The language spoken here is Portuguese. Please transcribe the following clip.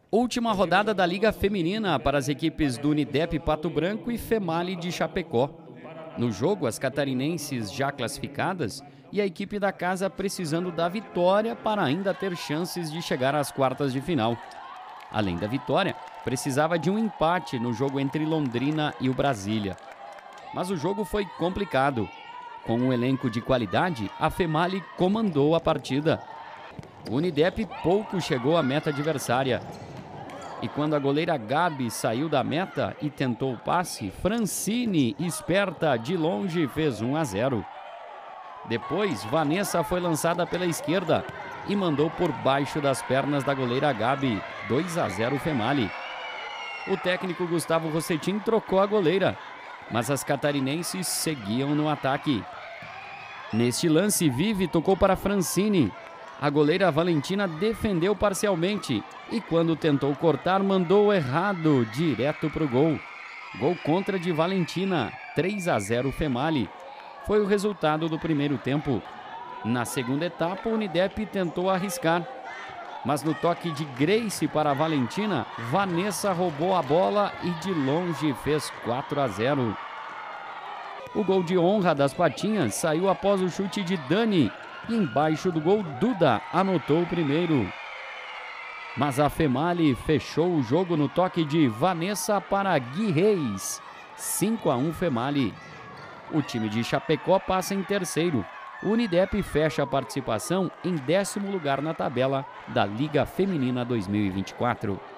Última rodada da Liga Feminina para as equipes do Unidep Pato Branco e Female de Chapecó. No jogo, as catarinenses já classificadas e a equipe da casa precisando da vitória para ainda ter chances de chegar às quartas de final. Além da vitória, precisava de um empate no jogo entre Londrina e o Brasília. Mas o jogo foi complicado. Com um elenco de qualidade, a Female comandou a partida. O Unidep pouco chegou à meta adversária. E quando a goleira Gabi saiu da meta e tentou o passe, Francine, esperta de longe, fez 1-0. Depois, Vanessa foi lançada pela esquerda e mandou por baixo das pernas da goleira Gabi, 2-0 Female. O técnico Gustavo Rossetin trocou a goleira, mas as catarinenses seguiam no ataque. Neste lance, Vivi tocou para Francine. A goleira Valentina defendeu parcialmente e quando tentou cortar, mandou errado, direto para o gol. Gol contra de Valentina, 3-0 Female. Foi o resultado do primeiro tempo. Na segunda etapa, o Unidep tentou arriscar. Mas no toque de Grace para a Valentina, Vanessa roubou a bola e de longe fez 4-0. O gol de honra das Patinhas saiu após o chute de Dani. E embaixo do gol, Duda anotou o primeiro. Mas a Female fechou o jogo no toque de Vanessa para Gui Reis. 5-1 Female. O time de Chapecó passa em terceiro. O Unidep fecha a participação em 10º lugar na tabela da Liga Feminina 2024.